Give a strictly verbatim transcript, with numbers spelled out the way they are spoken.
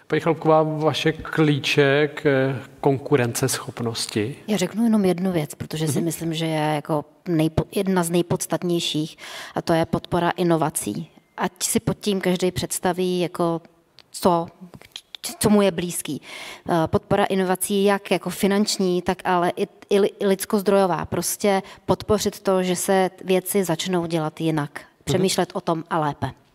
Paní Chalupková, vaše klíče k konkurenceschopnosti? Já řeknu jenom jednu věc, protože si myslím, že je jako nejpo, jedna z nejpodstatnějších, a to je podpora inovací. Ať si pod tím každý představí, jako co, co mu je blízký. Podpora inovací jak jako finanční, tak ale i, i lidskozdrojová. Prostě podpořit to, že se věci začnou dělat jinak. Přemýšlet o tom a lépe.